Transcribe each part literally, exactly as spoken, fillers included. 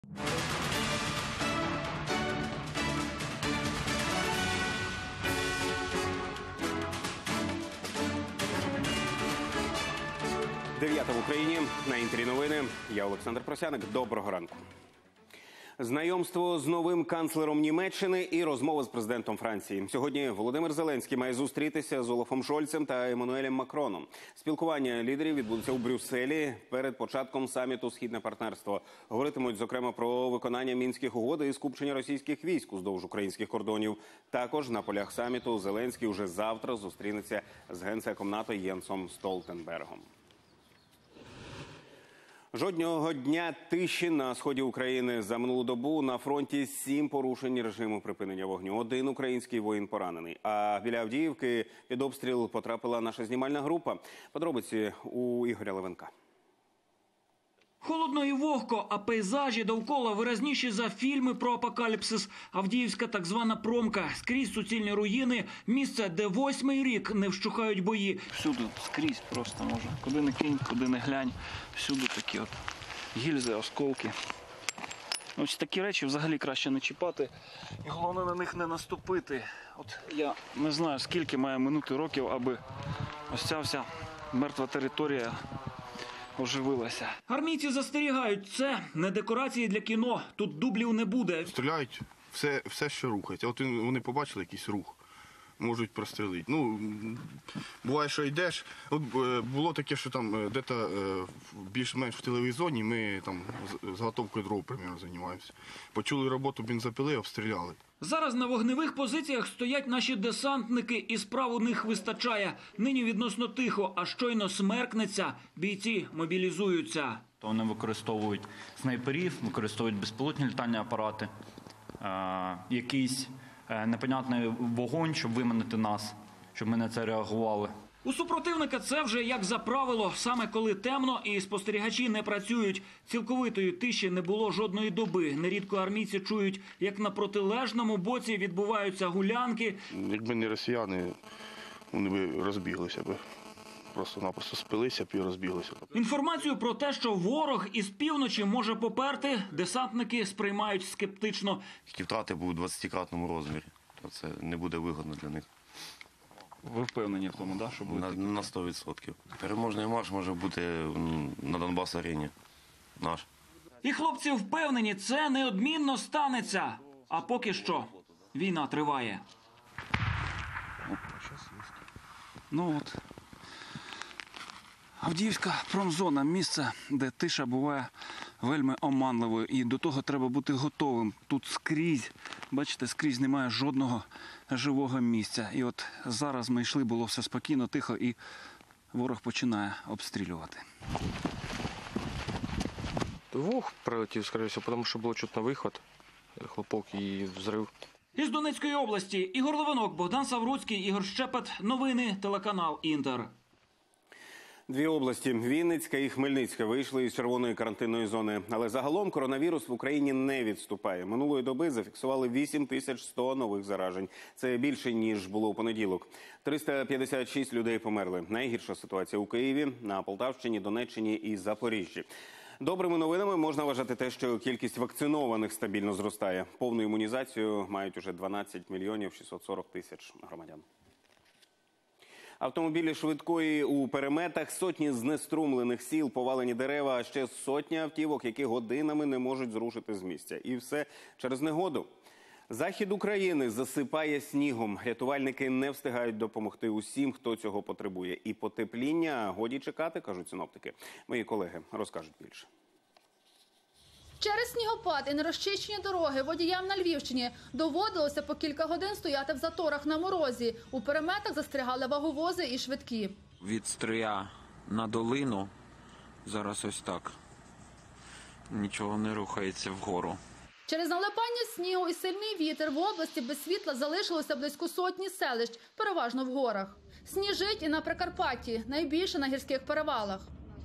Дев'ята в Україні. На Інтері новини. Я Олександр Просяник. Доброго ранку. Знайомство з новим канцлером Німеччини і розмова з президентом Франції. Сьогодні Володимир Зеленський має зустрітися з Олафом Шольцем та Еммануелем Макроном. Спілкування лідерів відбудеться у Брюсселі перед початком саміту «Східне партнерство». Говоритимуть, зокрема, про виконання Мінських угод і скупчення російських військ уздовж українських кордонів. Також на полях саміту Зеленський уже завтра зустрінеться з генсеком НАТО Єнсом Столтенбергом. Жодного дня тиші на сході України. За минулу добу на фронті сім порушень режиму припинення вогню. Один український воїн поранений. А біля Авдіївки під обстріл потрапила наша знімальна група. Подробиці у Ігоря Левенка. Холодно і вогко, а пейзажі довкола виразніші за фільми про апокаліпсис. Авдіївська так звана промка. Скрізь суцільні руїни. Місце, де восьмий рік не вщухають бої. Всюди, скрізь просто може. Куди не кинь, куди не глянь. Всюди такі от гільзи, осколки. Ось такі речі взагалі краще не чіпати. І головне на них не наступити. От я не знаю, скільки має минути років, аби ось ця вся мертва територія оживилася. Армійці застерігають, це не декорації для кіно, тут дублів не буде. Стріляють все, все що рухається. От вони побачили якийсь рух, можуть прострелити. Ну, буває, що йдеш. От було таке, що там де-то більш-менш в тиловій зоні ми там зготовкою дров, примерно, займаємося. Почули роботу бензопили, обстріляли. Зараз на вогневих позиціях стоять наші десантники, і справ у них вистачає. Нині відносно тихо, а щойно смеркнеться, бійці мобілізуються. Вони використовують снайперів, використовують безпілотні літальні апарати, е- якийсь е- непонятний вогонь, щоб виманити нас, щоб ми на це реагували. У супротивника це вже як за правило, саме коли темно і спостерігачі не працюють. Цілковитої тиші не було жодної доби. Нерідко армійці чують, як на протилежному боці відбуваються гулянки. Якби не росіяни, вони б розбіглися б. Просто-напросто спилися б і розбіглися. Інформацію про те, що ворог із півночі може поперти, десантники сприймають скептично. Які втрати будуть у двадцятикратному розмірі, то це не буде вигодно для них. Ви впевнені в тому, да, що буде? На, на сто відсотків. Переможний марш може бути на Донбас-арені. Наш. І хлопці впевнені, це неодмінно станеться. А поки що війна триває. Ну от. Авдіївська промзона – місце, де тиша буває вельми оманливою. І до того треба бути готовим. Тут скрізь, бачите, скрізь немає жодного живого місця. І от зараз ми йшли, було все спокійно, тихо, і ворог починає обстрілювати. Вух прилетів, скоріше всього, тому що було чутно виход, хлопок і взрив. Із Донецької області Ігор Левинок, Богдан Савруцький, Ігор Щепет. Новини, телеканал «Інтер». Дві області – Вінницька і Хмельницька – вийшли із червоної карантинної зони. Але загалом коронавірус в Україні не відступає. Минулої доби зафіксували вісім тисяч сто нових заражень. Це більше, ніж було у понеділок. триста п'ятдесят шість людей померли. Найгірша ситуація у Києві, на Полтавщині, Донеччині і Запоріжжі. Добрими новинами можна вважати те, що кількість вакцинованих стабільно зростає. Повну імунізацію мають уже дванадцять мільйонів шістсот сорок тисяч громадян. Автомобілі швидкої у переметах, сотні знеструмлених сіл, повалені дерева, а ще сотні автівок, які годинами не можуть зрушити з місця. І все через негоду. Захід України засипає снігом. Рятувальники не встигають допомогти усім, хто цього потребує. І потепління годі чекати, кажуть синоптики. Мої колеги розкажуть більше. Через снігопад і нерозчищені дороги водіям на Львівщині доводилося по кілька годин стояти в заторах на морозі. У переметах застрягали ваговози і швидкі. Від Стрия на долину зараз ось так. Нічого не рухається вгору. Через налипання снігу і сильний вітер в області без світла залишилося близько сотні селищ, переважно в горах. Сніжить і на Прикарпатті, найбільше на гірських перевалах.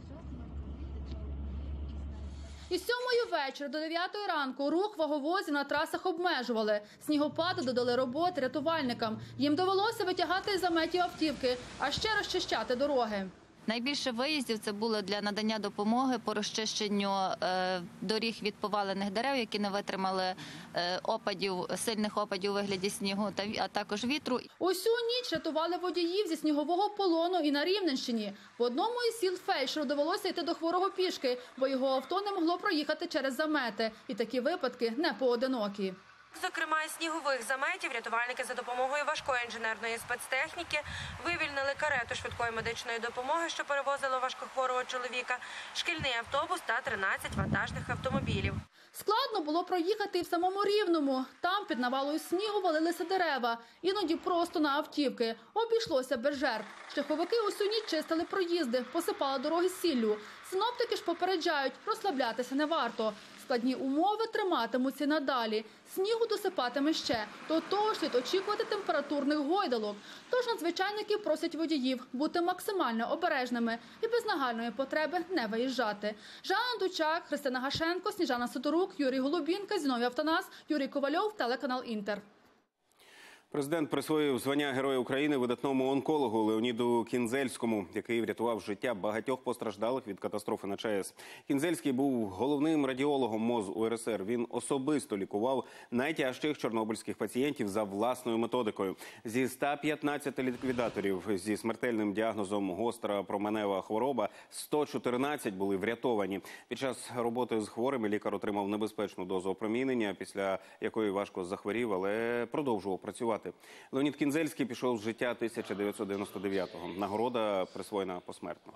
Із сьомої вечора до дев'ятої ранку рух ваговозів на трасах обмежували. Снігопаду додали роботи рятувальникам. Їм довелося витягати із заметів автівки, а ще розчищати дороги. Найбільше виїздів це було для надання допомоги по розчищенню е, доріг від повалених дерев, які не витримали е, опадів, сильних опадів у вигляді снігу, та, а також вітру. Усю ніч рятували водіїв зі снігового полону і на Рівненщині. В одному із сіл фельдшеру довелося йти до хворого пішки, бо його авто не могло проїхати через замети. І такі випадки не поодинокі. Зокрема, із снігових заметів рятувальники за допомогою важкої інженерної спецтехніки вивільнили карету швидкої медичної допомоги, що перевозило важкохворого чоловіка, шкільний автобус та тринадцять вантажних автомобілів. Складно було проїхати і в самому Рівному. Там під навалою снігу валилися дерева, іноді просто на автівки. Обійшлося без жертв. Шляховики усю ніч чистили проїзди, посипали дороги сіллю. Синоптики ж попереджають, розслаблятися не варто. Складні умови триматимуться й надалі. Снігу досипатиме ще. До того ж слід очікувати температурних гойдалок. Тож надзвичайники просять водіїв бути максимально обережними і без нагальної потреби не виїжджати. Жанна Дучак, Христина Гашенко, Сніжана Сидорук, Юрій Голубінка, Зіновій Автонас, Юрій Ковальов, телеканал «Інтер». Президент присвоїв звання Героя України видатному онкологу Леоніду Кінзельському, який врятував життя багатьох постраждалих від катастрофи на ЧАЕС. Кінзельський був головним радіологом МОЗ УРСР. Він особисто лікував найтяжчих чорнобильських пацієнтів за власною методикою. Зі ста п'ятнадцяти ліквідаторів зі смертельним діагнозом гостра променева хвороба сто чотирнадцять були врятовані. Під час роботи з хворими лікар отримав небезпечну дозу опромінення, після якої важко захворів, але продовжував працювати. Леонід Кінзельський пішов з життя тисяча дев'ятсот дев'яносто дев'ятого. Нагорода присвоєна посмертно.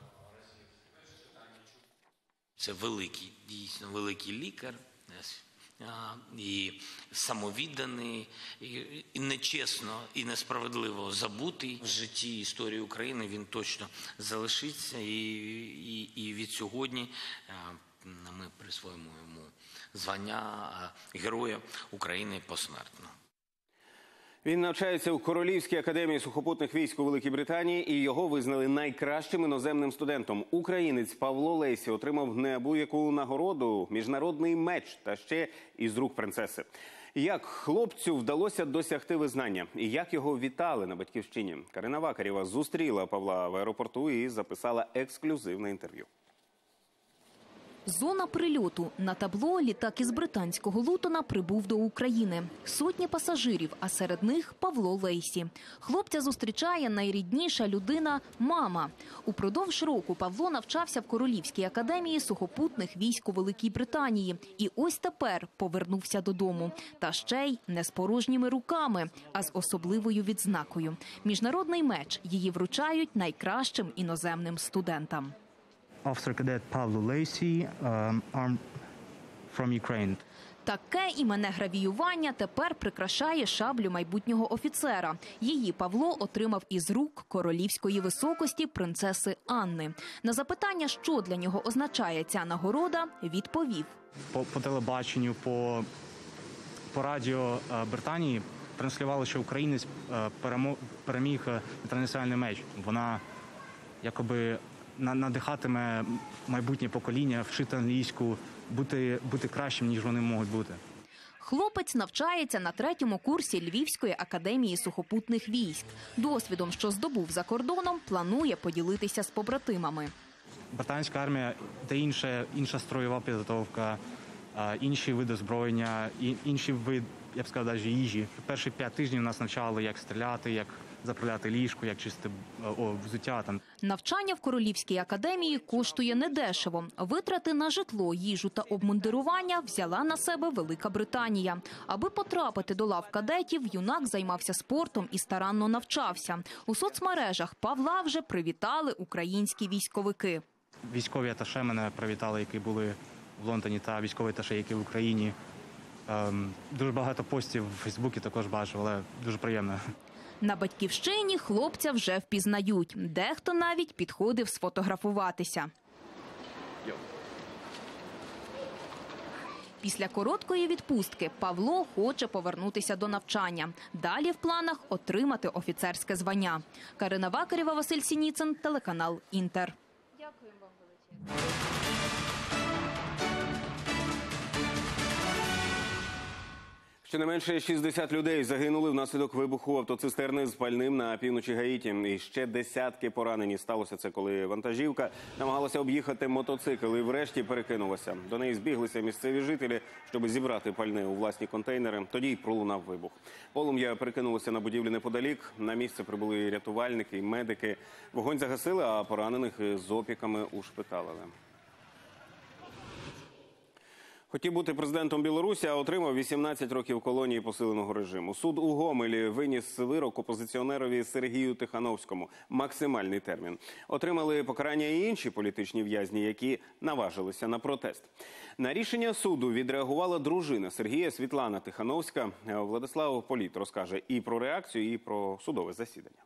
Це великий, дійсно великий лікар. І самовідданий, і нечесно, і несправедливо забутий в житті історії України. Він точно залишиться, і, і, і від сьогодні ми присвоїмо йому звання Героя України посмертно. Він навчається у Королівській академії сухопутних військ у Великій Британії, і його визнали найкращим іноземним студентом. Українець Павло Лейсі отримав неабияку нагороду – міжнародний меч, та ще із рук принцеси. Як хлопцю вдалося досягти визнання? І як його вітали на батьківщині? Карина Вакарєва зустріла Павла в аеропорту і записала ексклюзивне інтерв'ю. Зона прильоту. На табло літак із британського Лутона прибув до України. Сотні пасажирів, а серед них Павло Лейсі. Хлопця зустрічає найрідніша людина – мама. Упродовж року Павло навчався в Королівській академії сухопутних військ у Великій Британії. І ось тепер повернувся додому. Та ще й не з порожніми руками, а з особливою відзнакою. Міжнародний меч. Її вручають найкращим іноземним студентам. Officer Cadet Pavlo Lacey, um, armed from Ukraine. Таке іменне гравіювання тепер прикрашає шаблю майбутнього офіцера. Її Павло отримав із рук королівської високості принцеси Анни. На запитання, що для нього означає ця нагорода, відповів. По, по телебаченню, по, по радіо Британії транслювали, що українець перемо, переміг інтернаціональний меч. Вона якоби надихатиме майбутнє покоління вчити англійську, бути, бути кращим, ніж вони можуть бути. Хлопець навчається на третьому курсі Львівської академії сухопутних військ. Досвідом, що здобув за кордоном, планує поділитися з побратимами. Британська армія – це інша, інша строєва підготовка, інші види озброєння, інші види, я б сказав, навіть їжі. Перші п'ять тижнів нас навчали, як стріляти, як заправляти ліжко, як чисти о, взуття. Там. Навчання в Королівській академії коштує недешево. Витрати на житло, їжу та обмундирування взяла на себе Велика Британія. Аби потрапити до лав кадетів, юнак займався спортом і старанно навчався. У соцмережах Павла вже привітали українські військовики. Військові аташе мене привітали, які були в Лондоні, та військові аташе, які в Україні. Ем, дуже багато постів в Фейсбуці також бачив, але дуже приємно. На батьківщині хлопця вже впізнають. Дехто навіть підходив сфотографуватися. Після короткої відпустки Павло хоче повернутися до навчання. Далі в планах отримати офіцерське звання. Карина Вакарєва, Василь Сініцин, телеканал «Інтер». Дякую вам величезно. Щонайменше шістдесят людей загинули внаслідок вибуху автоцистерни з пальним на півночі Гаїті. І ще десятки поранені. Сталося це, коли вантажівка намагалася об'їхати мотоцикл і врешті перекинулася. До неї збіглися місцеві жителі, щоб зібрати пальне у власні контейнери. Тоді й пролунав вибух. Полум'я перекинулося на будівлі неподалік. На місце прибули рятувальники і медики. Вогонь загасили, а поранених з опіками ушпиталили. Хотів бути президентом Білорусі, а отримав вісімнадцять років колонії посиленого режиму. Суд у Гомелі виніс вирок опозиціонерові Сергію Тихановському. Максимальний термін. Отримали покарання і інші політичні в'язні, які наважилися на протест. На рішення суду відреагувала дружина Сергія Світлана Тихановська. Владислав Політ розкаже і про реакцію, і про судове засідання.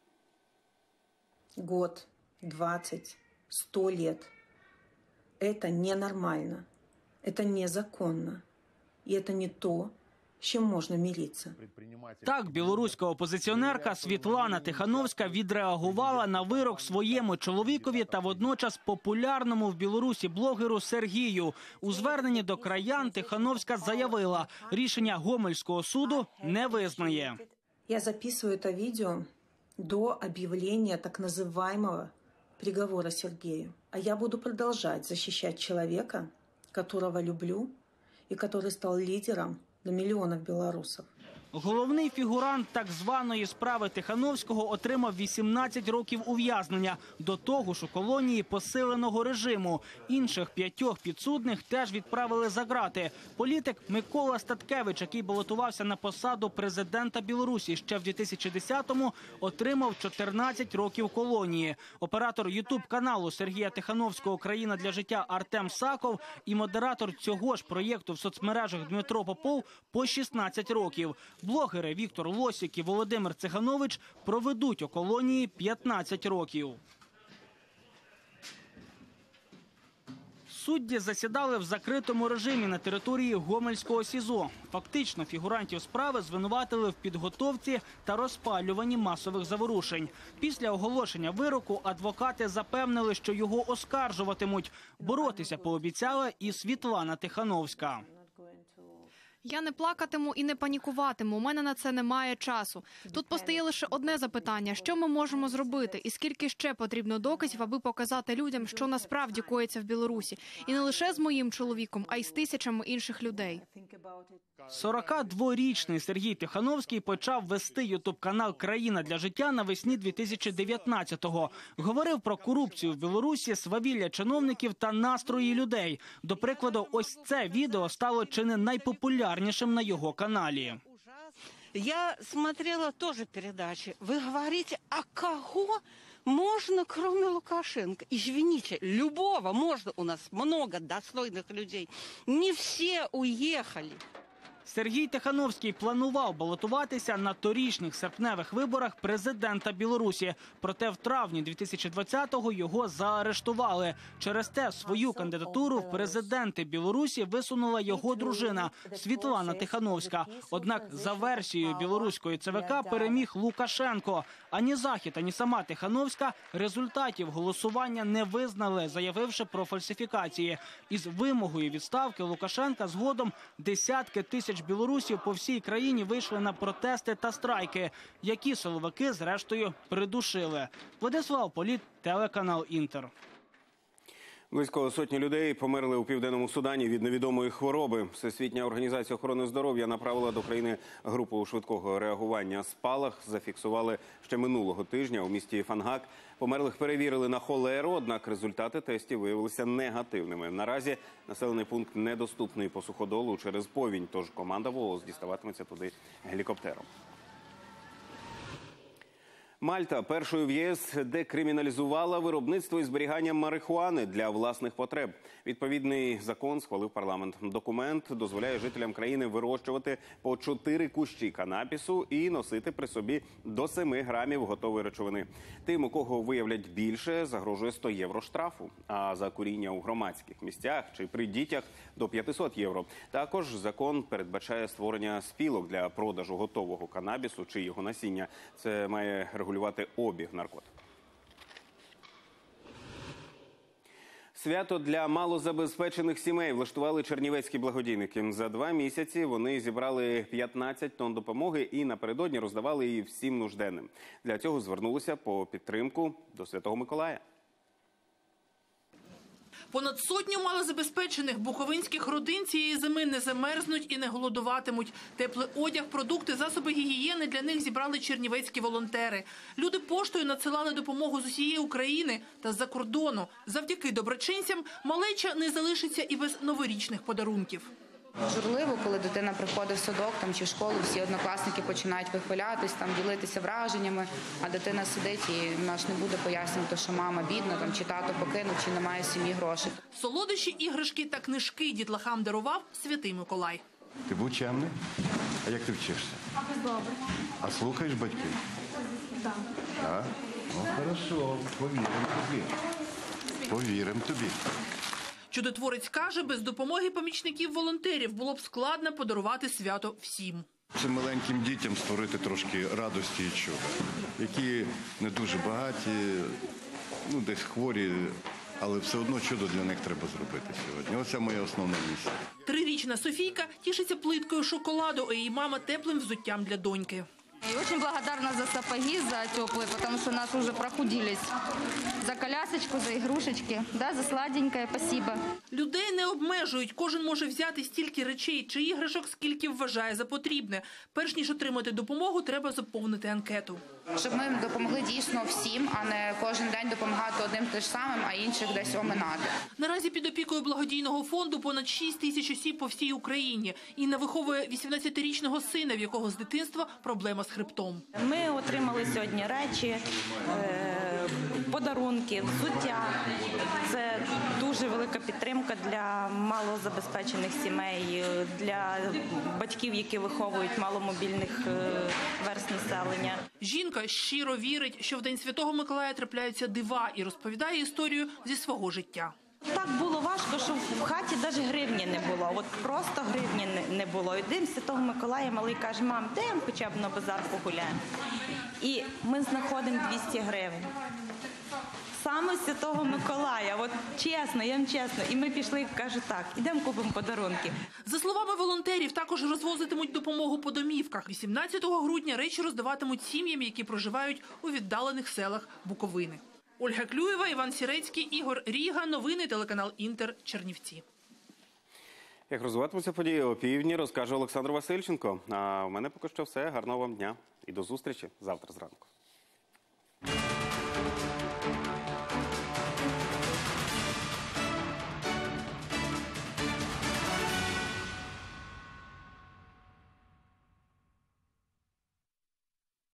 Год, двадцать, сто лет. Это ненормально. Это незаконно. И это не то, з чим можна миритися. Так, білоруська опозиціонерка Світлана Тихановська відреагувала на вирок своєму чоловікові та водночас популярному в Білорусі блогеру Сергію. У зверненні до краян Тихановська заявила, рішення Гомельського суду не визнає. Я записываю это видео до объявления так называемого приговора Сергею. А я буду продолжать защищать человека, которого люблю и который стал лидером для миллионов белорусов. Головний фігурант так званої справи Тихановського отримав вісімнадцять років ув'язнення. До того ж у колонії посиленого режиму. Інших п'ятьох підсудних теж відправили за ґрати. Політик Микола Статкевич, який балотувався на посаду президента Білорусі ще в дві тисячі десятому, отримав чотирнадцять років колонії. Оператор ютуб-каналу Сергія Тихановського «Країна для життя» Артем Саков і модератор цього ж проєкту в соцмережах Дмитро Попов по шістнадцять років. Блогери Віктор Лосік і Володимир Циханович проведуть у колонії п'ятнадцять років. Судді засідали в закритому режимі на території Гомельського СІЗО. Фактично фігурантів справи звинуватили в підготовці та розпалюванні масових заворушень. Після оголошення вироку адвокати запевнили, що його оскаржуватимуть. Боротися пообіцяла і Світлана Тихановська. Я не плакатиму і не панікуватиму, у мене на це немає часу. Тут постає лише одне запитання – що ми можемо зробити і скільки ще потрібно доказів, аби показати людям, що насправді коїться в Білорусі. І не лише з моїм чоловіком, а й з тисячами інших людей. сорокадворічний Сергій Тихановський почав вести ютуб-канал «Країна для життя» навесні дві тисячі дев'ятнадцятого. Говорив про корупцію в Білорусі, свавілля чиновників та настрої людей. До прикладу, ось це відео стало чи не найпопулярнішим на його каналі. Я смотрела тоже передачи. Вы говорите, а кого можно, кроме Лукашенко? Извините, любого можно, у нас много достойных людей. Не все уехали. Сергій Тихановський планував балотуватися на торічних серпневих виборах президента Білорусі. Проте в травні дві тисячі двадцятого його заарештували. Через те свою кандидатуру в президенти Білорусі висунула його дружина Світлана Тихановська. Однак за версією білоруської ЦВК переміг Лукашенко. Ані Захід, ані сама Тихановська результатів голосування не визнали, заявивши про фальсифікації. Із вимогою відставки Лукашенка згодом десятки тисяч білорусів по всій країні вийшли на протести та страйки, які силовики, зрештою, придушили. Владислав Політ, телеканал «Інтер». Близько сотні людей померли у Південному Судані від невідомої хвороби. Всесвітня організація охорони здоров'я направила до країни групу швидкого реагування. Спалах зафіксували ще минулого тижня у місті Фангак. Померлих перевірили на холеру, однак результати тестів виявилися негативними. Наразі населений пункт недоступний по суходолу через повінь, тож команда ВООЗ діставатиметься туди гелікоптером. Мальта першою в ЄС декриміналізувала виробництво і зберігання марихуани для власних потреб. Відповідний закон схвалив парламент. Документ дозволяє жителям країни вирощувати по чотири кущі канабісу і носити при собі до семи грамів готової речовини. Тим, у кого виявлять більше, загрожує сто євро штрафу. А за куріння у громадських місцях чи при дітях – до п'ятсот євро. Також закон передбачає створення спілок для продажу готового канабісу чи його насіння. Це має регулювати обіг наркотиків. Свято для малозабезпечених сімей влаштували чернівецькі благодійники. За два місяці вони зібрали п'ятнадцять тонн допомоги і напередодні роздавали її всім нужденним. Для цього звернулися по підтримку до Святого Миколая. Понад сотню малозабезпечених буковинських родин цієї зими не замерзнуть і не голодуватимуть. Теплий одяг, продукти, засоби гігієни для них зібрали чернівецькі волонтери. Люди поштою надсилали допомогу з усієї України та з-за кордону. Завдяки доброчинцям малеча не залишиться і без новорічних подарунків. Журливо, коли дитина приходить в садок там, чи в школу, всі однокласники починають вихвалятись, там, ділитися враженнями, а дитина сидить і вона ж не буде пояснювати, що мама бідна, там, чи тато покинув, чи немає в сім'ї грошей. Солодощі, іграшки та книжки дітлахам дарував Святий Миколай. Ти був чемний? А як ти вчишся? Добре. А слухаєш батьків? Так. Так? Ну, хорошо, повіримо тобі. Повіримо тобі. Чудотворець каже, без допомоги помічників-волонтерів було б складно подарувати свято всім. Це маленьким дітям створити трошки радості і чуда, які не дуже багаті, ну десь хворі, але все одно чудо для них треба зробити сьогодні. Оце моя основна місія. Трирічна Софійка тішиться плиткою шоколаду, а її мама теплим взуттям для доньки. И очень благодарна за сапоги, за теплые, потому что нас уже прохудились. За колясочку, за игрушечки, да, за сладенькое, спасибо. Людей не обмежують. Кожен може взяти стільки речей чи іграшок, скільки вважає за потрібне. Перш ніж отримати допомогу, треба заповнити анкету. Щоб ми допомогли дійсно всім, а не кожен день допомагати одним те ж самим, а інших десь оминати. Наразі під опікою благодійного фонду понад шість тисяч осіб по всій Україні. Інна виховує вісімнадцятирічного сина, в якого з дитинства проблема з хребтом. Ми отримали сьогодні речі, подарунки, взуття. Це дуже велика підтримка для малозабезпечених сімей, для батьків, які виховують маломобільних верств населення. Жінка щиро вірить, що в День Святого Миколая трапляються дива і розповідає історію зі свого життя. Так було важко, що в хаті навіть гривні не було. От просто гривні не було. І День Святого Миколая малий каже: мам, йдемо хоча б на базар погуляємо. І ми знаходимо двісті гривень. Саме Святого Миколая, от чесно, я вам чесно. І ми пішли, кажу, так, ідемо купимо подарунки. За словами волонтерів, також розвозитимуть допомогу по домівках. вісімнадцятого грудня речі роздаватимуть сім'ям, які проживають у віддалених селах Буковини. Ольга Клюєва, Іван Сірецький, Ігор Ріга. Новини, телеканал Інтер, Чернівці. Як розвиватимуться події о півдні, розкаже Олександр Васильченко. А у мене поки що все. Гарного вам дня і до зустрічі завтра зранку.